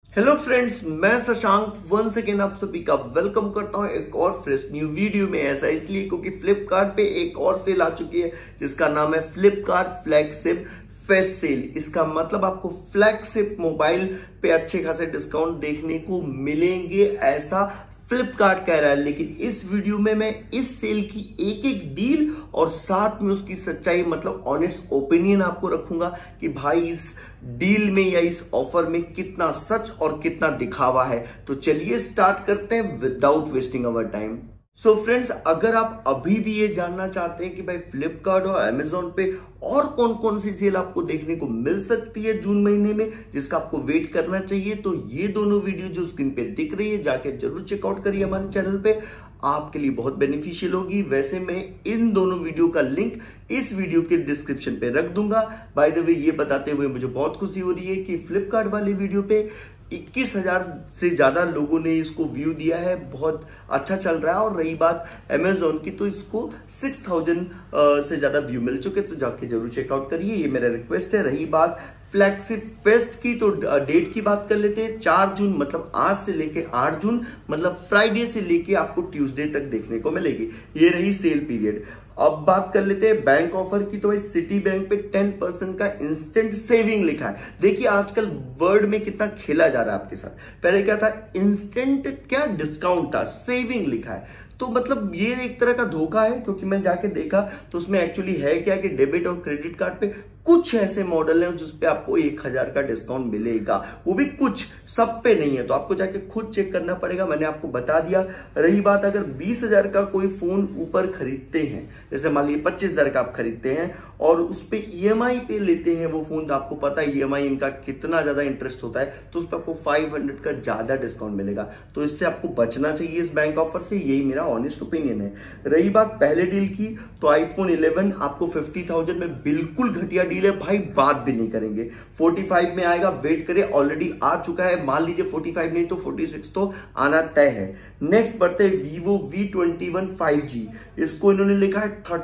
Hello friends, मैं Shashank once again आप सभी का वेलकम करता हूं एक और फ्रेश न्यू वीडियो में। ऐसा इसलिए क्योंकि फ्लिपकार्ट पे एक और सेल आ चुकी है जिसका नाम है फ्लिपकार्ट फ्लैगशिप फेस्ट सेल। इसका मतलब आपको फ्लैगशिप मोबाइल पे अच्छे खासे डिस्काउंट देखने को मिलेंगे, ऐसा फ्लिपकार्ट कह रहा है। लेकिन इस वीडियो में मैं इस सेल की एक एक डील और साथ में उसकी सच्चाई मतलब ऑनेस्ट ओपिनियन आपको रखूंगा कि भाई इस डील में या इस ऑफर में कितना सच और कितना दिखावा है। तो चलिए स्टार्ट करते हैं without wasting our time. So friends, अगर आप अभी भी ये जानना चाहते हैं कि भाई फ्लिपकार्ट और अमेजॉन पे और कौन कौन सी सेल आपको देखने को मिल सकती है जून महीने में जिसका आपको वेट करना चाहिए, तो ये दोनों वीडियो जो स्क्रीन पे दिख रही है जाके जरूर चेकआउट करिए हमारे चैनल पे, आपके लिए बहुत बेनिफिशियल होगी। वैसे मैं इन दोनों वीडियो का लिंक इस वीडियो के डिस्क्रिप्शन पे रख दूंगा। बाय द वे, ये बताते हुए मुझे बहुत खुशी हो रही है कि फ्लिपकार्ट वाली वीडियो पे 21,000 से ज्यादा लोगों ने इसको व्यू दिया है, बहुत अच्छा चल रहा है। और रही बात अमेजॉन की, तो इसको 6,000 से ज्यादा व्यू मिल चुके, तो जाके जरूर चेकआउट करिए, ये मेरा रिक्वेस्ट है। रही बात फ्लैगशिप फेस्ट की, तो डेट की बात कर लेते हैं। 4 जून मतलब आज से लेके 8 जून मतलब फ्राइडे से लेके आपको ट्यूसडे तक देखने को मिलेगी। ये रही सेल पीरियड। अब बात कर लेते हैं बैंक ऑफर की, तो भाई सिटी बैंक पे 10% का इंस्टेंट सेविंग लिखा है। देखिए आजकल वर्ड में कितना खेला जा रहा है आपके साथ। पहले क्या था, इंस्टेंट क्या डिस्काउंट था, सेविंग लिखा है। तो मतलब ये एक तरह का धोखा है, क्योंकि मैं जाके देखा तो उसमें एक्चुअली है क्या कि डेबिट और क्रेडिट कार्ड पे कुछ ऐसे मॉडल हैं जिसपे आपको 1,000 का डिस्काउंट मिलेगा, वो भी कुछ, सब पे नहीं है। तो आपको जाके खुद चेक करना पड़ेगा, मैंने आपको बता दिया। रही बात, अगर 20,000 का कोई फोन ऊपर खरीदते हैं, जैसे मान लीजिए 25,000 का आप खरीदते हैं और उस पे ईएमआई पे लेते हैं वो फोन, तो आपको पता है ईएमआई इनका कितना ज्यादा इंटरेस्ट होता है, तो उस पर आपको 500 का ज्यादा डिस्काउंट मिलेगा। तो इससे आपको बचना चाहिए इस बैंक ऑफर से, यही मेरा ऑनेस्ट ओपिनियन है। रही बात पहले डील की, तो आईफोन 11 आपको 50,000 में बिल्कुल घटिया डील है भाई, बात भी नहीं करेंगे। 45 में आएगा, वेट करें, ऑलरेडी आ चुका है। मान लीजिए 45 नहीं तो 46 तो आना तय है। नेक्स्ट बढ़ते हैं वीवो V21 5G। इसको इन्होंने लिखा है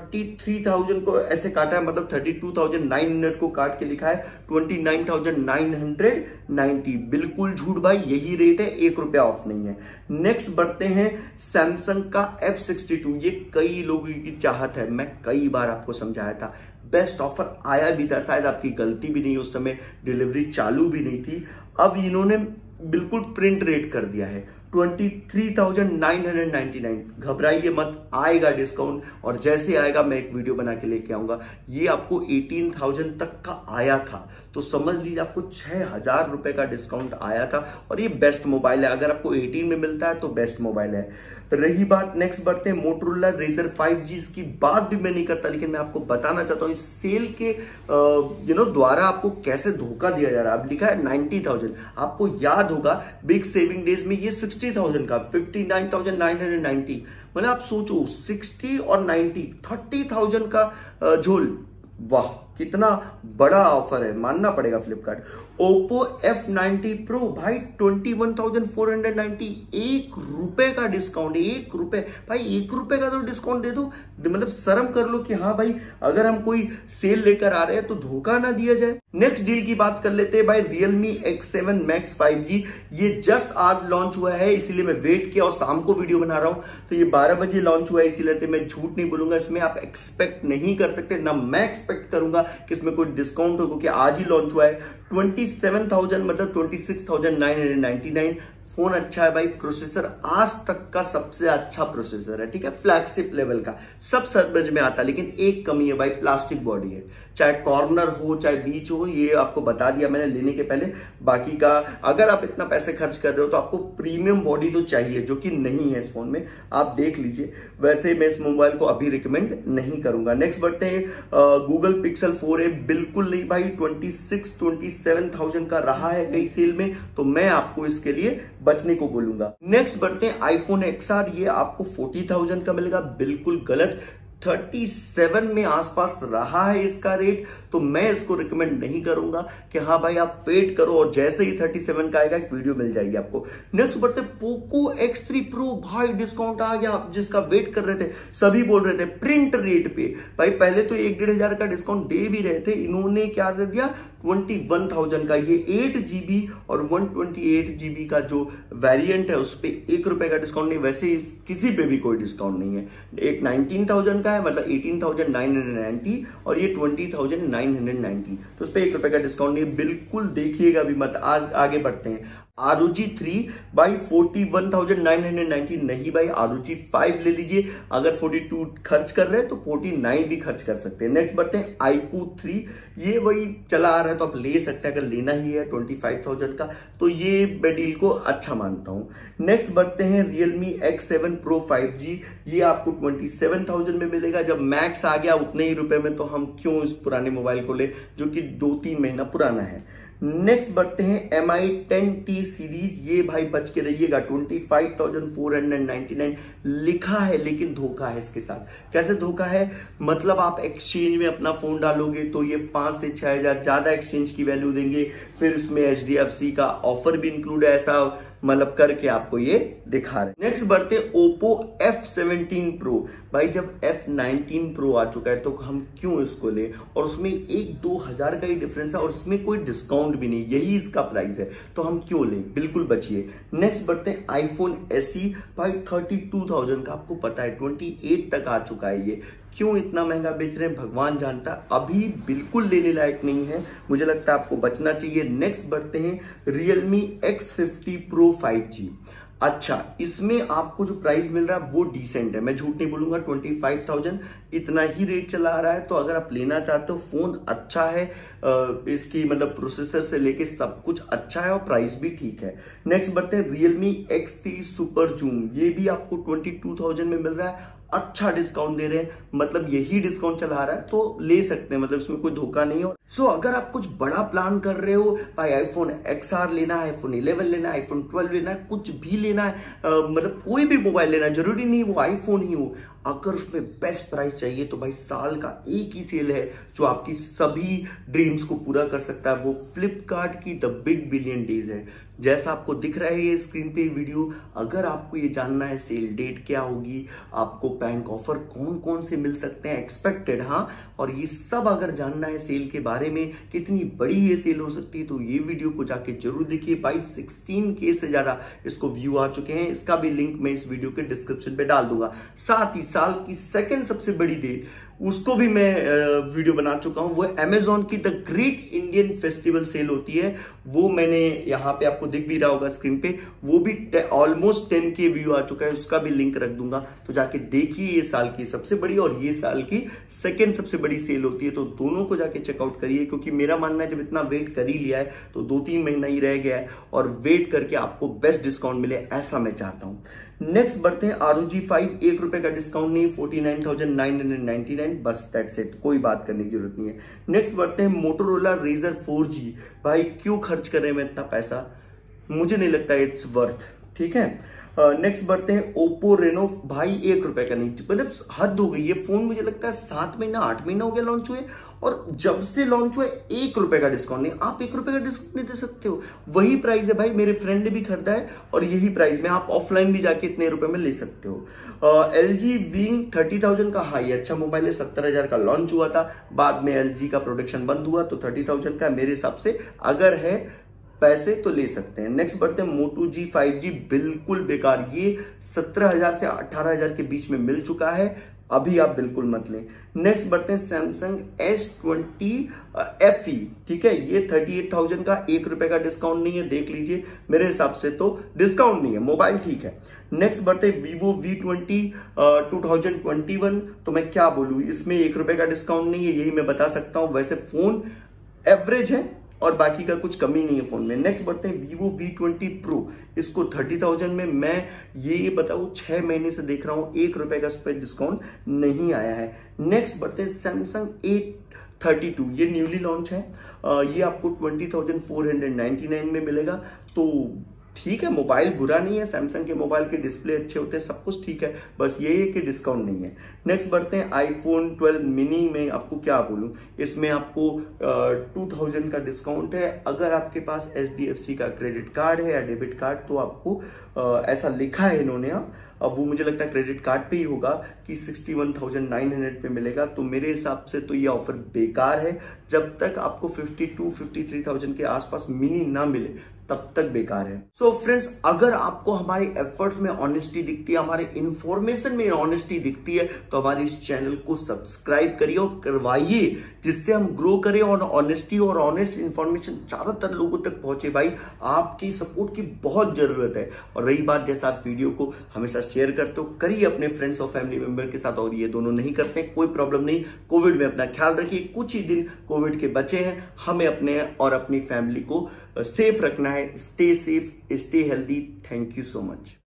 33,000 को ऐसे काटा है, मतलब 32,900 को काट के लिखा है 29,990। बिल्कुल झूठ भाई, यही रेट है, 1 रुपया ऑफ नहीं है। नेक्स्ट बढ़ते हैं सैमसंग का F62। ये कई लोगों की चाहत है, मैं कई बार आपको समझाया था, बेस्ट ऑफर आया भी था, शायद आपकी गलती भी नहीं, उस समय डिलीवरी चालू भी नहीं थी। अब इन्होंने बिल्कुल प्रिंट रेट कर दिया है 23,999। घबराइए मत, आएगा डिस्काउंट, और जैसे आएगा मैं एक वीडियो बना के लेके आऊंगा। ये आपको 18,000 तक का आया था, तो समझ लीजिए आपको 6,000 रुपए का डिस्काउंट आया था। और ये बेस्ट मोबाइल है, अगर आपको 18 में मिलता है तो बेस्ट मोबाइल है। रही बात, नेक्स्ट बढ़ते हैं मोटोरोला रेजर 5G। इसकी बात भी मैं नहीं करता, लेकिन मैं आपको बताना चाहता हूं इस सेल के द्वारा आपको कैसे धोखा दिया जा रहा है। अब लिखा है 90,000, आपको याद होगा बिग सेविंग डेज में ये 60,000 का 59,990, मतलब आप सोचो 60 और 90 30,000 का झोल, वाह कितना बड़ा ऑफर है, मानना पड़ेगा फ्लिपकार्ट। ओप्पो F90 Pro भाई 21,490, 1 रुपए का डिस्काउंट, 1 रुपए भाई, 1 रुपए का तो डिस्काउंट दे दो, मतलब शर्म कर लो कि हाँ भाई अगर हम कोई सेल लेकर आ रहे हैं तो धोखा ना दिया जाए। नेक्स्ट डील की बात कर लेते हैं भाई, Realme X7 Max 5G। ये जस्ट आज लॉन्च हुआ है, इसीलिए मैं वेट किया और शाम को वीडियो बना रहा हूं। तो ये 12 बजे लॉन्च हुआ है, इसीलिए मैं झूठ नहीं बोलूंगा, इसमें आप एक्सपेक्ट नहीं कर सकते, ना मैं एक्सपेक्ट करूंगा कि इसमें कोई डिस्काउंट हो, क्योंकि आज ही लॉन्च हुआ है। 27,000 मतलब 26,999। फोन अच्छा है भाई, प्रोसेसर आज तक का सबसे अच्छा प्रोसेसर है, ठीक है, फ्लैगशिप लेवल का, सब समझ में आता है। लेकिन एक कमी है भाई, प्लास्टिक बॉडी है, चाहे कॉर्नर हो चाहे बीच हो, ये आपको बता दिया मैंने लेने के पहले। बाकी का अगर आप इतना पैसे खर्च कर रहे हो तो आपको प्रीमियम बॉडी तो चाहिए, जो कि नहीं है इस फोन में, आप देख लीजिए। वैसे मैं इस मोबाइल को अभी रिकमेंड नहीं करूंगा। नेक्स्ट बढ़ते हैं गूगल पिक्सल 4a। बिल्कुल नहीं भाई, 26,27,000 का रहा है कई सेल में, तो मैं आपको इसके लिए बचने को बोलूंगा। नेक्स्ट बढ़ते हैं आईफोन XR। ये आपको 40,000 का मिलेगा, बिल्कुल गलत, 37 में आसपास रहा है इसका रेट, तो मैं इसको रिकमेंड नहीं करूंगा कि हाँ भाई आप वेट करो और जैसे ही 37 का आएगा एक वीडियो मिल जाएगी आपको। नेक्स्ट बढ़ते पोको X3 Pro। भाई डिस्काउंट आ गया, आप जिसका वेट कर रहे थे, सभी बोल रहे थे प्रिंट रेट पे। भाई पहले तो 1-1.5 हजार का डिस्काउंट दे भी रहे थे, इन्होंने क्या कर दिया 21,000 का। ये 8GB और 128GB का जो वेरिएंट है उस पर ₹1 का डिस्काउंट नहीं, वैसे किसी पे भी कोई डिस्काउंट नहीं है। एक 19,000 का है, मतलब 18,990 और ये 20,990, तो उस पर ₹1 का डिस्काउंट नहीं है। बिल्कुल देखिएगा भी मत। आगे बढ़ते हैं। ROG 3 भाई 41,990 नहीं भाई, ROG 5 ले लीजिए। अगर 42 खर्च कर रहे हैं तो 49 भी खर्च कर सकते हैं। नेक्स्ट बढ़ते हैं iQOO 3, ये वही चला आ रहा है तो आप ले सकते हैं अगर लेना ही है 25,000 का, तो ये मैं डील को अच्छा मानता हूं। नेक्स्ट बढ़ते हैं Realme X7 Pro 5G, ये आपको 27,000 में मिलेगा। जब मैक्स आ गया उतने ही रुपए में, तो हम क्यों इस पुराने मोबाइल को ले जो कि 2-3 महीना पुराना है। नेक्स्ट बढ़ते हैं MI 10T सीरीज, ये भाई बच के रहिएगा 25,499 लिखा है, लेकिन धोखा है इसके साथ। कैसे धोखा है, मतलब आप एक्सचेंज में अपना फोन डालोगे तो ये 5 से 6 हजार ज्यादा एक्सचेंज की वैल्यू देंगे, फिर उसमें HDFC का ऑफर भी इंक्लूड है, ऐसा मतलब करके आपको ये दिखा रहे। नेक्स्ट बढ़ते Oppo F17 Pro, भाई जब F19 Pro आ चुका है तो हम क्यों इसको ले, और उसमें 1-2 हजार का ही डिफरेंस है और इसमें कोई डिस्काउंट भी नहीं, यही इसका प्राइस है, तो हम क्यों ले, बिल्कुल बचिए। नेक्स्ट बढ़ते हैं iPhone SE, भाई 32,000 का, आपको पता है 28 तक आ चुका है ये, क्यों इतना महंगा बेच रहे हैं भगवान जानता है, अभी बिल्कुल लेने लायक नहीं है, मुझे लगता है आपको बचना चाहिए। नेक्स्ट बढ़ते हैं Realme X50 Pro 5G, अच्छा इसमें आपको जो प्राइस मिल रहा है वो डिसेंट है, मैं झूठ नहीं बोलूंगा, 25,000 इतना ही रेट चला आ रहा है। तो अगर आप लेना चाहते हो, फोन अच्छा है, इसकी मतलब प्रोसेसर से लेके सब कुछ अच्छा है और प्राइस भी ठीक है। नेक्स्ट बढ़ते हैं Realme X3 Super Zoom, ये भी आपको 22,000 में मिल रहा है, अच्छा डिस्काउंट दे रहे हैं, मतलब यही डिस्काउंट चला रहा है तो ले सकते हैं, मतलब इसमें कोई धोखा नहीं हो। सो अगर आप कुछ बड़ा प्लान कर रहे हो, भाई iPhone XR लेना है, iPhone 11 लेना है, iPhone 12 लेना है, कुछ भी लेना है, मतलब कोई भी मोबाइल लेना है, जरूरी नहीं वो आईफोन ही हो, अगर उसमें बेस्ट प्राइस चाहिए तो भाई साल का एक ही सेल है जो आपकी सभी ड्रीम्स को पूरा कर सकता है, वो फ्लिपकार्ट की द बिग बिलियन डेज है। जैसा आपको दिख रहा है ये स्क्रीन पे वीडियो, अगर आपको ये जानना है सेल डेट क्या होगी, आपको बैंक ऑफर कौन कौन से मिल सकते हैं एक्सपेक्टेड, हाँ, और ये सब अगर जानना है सेल के बारे में, कितनी बड़ी ये सेल हो सकती है, तो ये वीडियो को जाके जरूर देखिए। भाई 16K से ज्यादा इसको व्यू आ चुके हैं, इसका भी लिंक मैं इस वीडियो के डिस्क्रिप्शन पे डाल दूंगा। साथ ही साल की सेकंड सबसे बड़ी डेट, उसको भी मैं वीडियो बना चुका हूं, वो अमेजॉन की the great Indian festival sale होती है, वो मैंने यहाँ पे आपको दिख भी रहा होगा स्क्रीन पे, वो भी ऑलमोस्ट 10K व्यू आ चुका है, उसका भी लिंक रख दूंगा, तो जाके देखिए। ये साल की सबसे बड़ी और ये साल की सेकंड सबसे बड़ी सेल होती है, तो दोनों को जाके चेकआउट करिए, क्योंकि मेरा मानना है जब इतना वेट कर ही लिया है तो 2-3 महीना ही रह गया है, और वेट करके आपको बेस्ट डिस्काउंट मिले ऐसा मैं चाहता हूं। नेक्स्ट बढ़ते हैं ROG 5, ₹1 का डिस्काउंट नहीं, 49,999, बस दैट्स इट, कोई बात करने की जरूरत नहीं है। नेक्स्ट बढ़ते हैं Motorola Razr 4G, भाई क्यों खर्च कर रहे हैं इतना पैसा, मुझे नहीं लगता इट्स वर्थ, ठीक है। नेक्स्ट बढ़ते हैं Oppo Reno, भाई ₹1 का नहीं, मतलब हद हो गई, ये फोन मुझे लगता है 7 महीना 8 महीना हो गया लॉन्च हुए, और जब से लॉन्च हुए ₹1 का डिस्काउंट नहीं, आप ₹1 का डिस्काउंट नहीं दे सकते हो, वही प्राइस है भाई, मेरे फ्रेंड ने भी खरीदा है और यही प्राइस में आप ऑफलाइन भी जाके इतने रुपए में ले सकते हो। LG Wing 30,000 का, हाई अच्छा मोबाइल है, 70,000 का लॉन्च हुआ था, बाद में LG का प्रोडक्शन बंद हुआ तो 30,000 का मेरे हिसाब से अगर है पैसे तो ले सकते हैं। नेक्स्ट बढ़ते हैं Moto G 5G, बिल्कुल बेकार, ये 17,000 से 18,000 के बीच में मिल चुका है, अभी आप बिल्कुल मत लें। नेक्स्ट बढ़ते हैं Samsung S20 FE, ठीक है, ये 38,000 का, ₹1 का डिस्काउंट नहीं है, देख लीजिए, मेरे हिसाब से तो डिस्काउंट नहीं है, मोबाइल ठीक है। नेक्स्ट बढ़ते हैं Vivo V20 2021, तो मैं क्या बोलूं, इसमें ₹1 का डिस्काउंट नहीं है, यही मैं बता सकता हूं, वैसे फोन एवरेज है और बाकी का कुछ कमी नहीं है फोन में। नेक्स्ट बढ़ते हैं Vivo V20 Pro, इसको 30,000 में, मैं ये बताऊं 6 महीने से देख रहा हूं, ₹1 का इस पर डिस्काउंट नहीं आया है। नेक्स्ट बढ़ते हैं Samsung A32, ये न्यूली लॉन्च है, ये आपको 20,499 में मिलेगा, तो ठीक है, मोबाइल बुरा नहीं है, सैमसंग के मोबाइल के डिस्प्ले अच्छे होते हैं, सब कुछ ठीक है, बस ये है कि डिस्काउंट नहीं है। नेक्स्ट बढ़ते हैं आईफोन 12 मिनी में। आपको क्या बोलूं, इसमें आपको 2000 का डिस्काउंट है। अगर आपके पास HDFC का क्रेडिट कार्ड है या डेबिट कार्ड तो आपको ऐसा लिखा है इन्होंने, अब वो मुझे लगता है क्रेडिट कार्ड पे ही होगा कि 61,900 पे मिलेगा। तो मेरे हिसाब से तो ये ऑफर बेकार है। जब तक आपको 52-53,000 के आसपास मिनी ना मिले तब तक बेकार है। सो फ्रेंड्स, अगर आपको हमारे एफर्ट्स में ऑनेस्टी दिखती है, हमारे इंफॉर्मेशन में ऑनेस्टी दिखती है, तो हमारे इस चैनल को सब्सक्राइब करिए और करवाइए, जिससे हम ग्रो करें और ऑनेस्टी और ऑनेस्ट इंफॉर्मेशन ज्यादातर लोगों तक पहुंचे। भाई, आपकी सपोर्ट की बहुत जरूरत है। और रही बात, जैसा आप वीडियो को हमेशा शेयर करते हो, करिए अपने फ्रेंड्स और फैमिली मेंबर के साथ। और ये दोनों नहीं करते कोई प्रॉब्लम नहीं, कोविड में अपना ख्याल रखिए। कुछ ही दिन कोविड के बचे हैं, हमें अपने और अपनी फैमिली को सेफ रखना है। Stay safe, stay healthy. Thank you so much.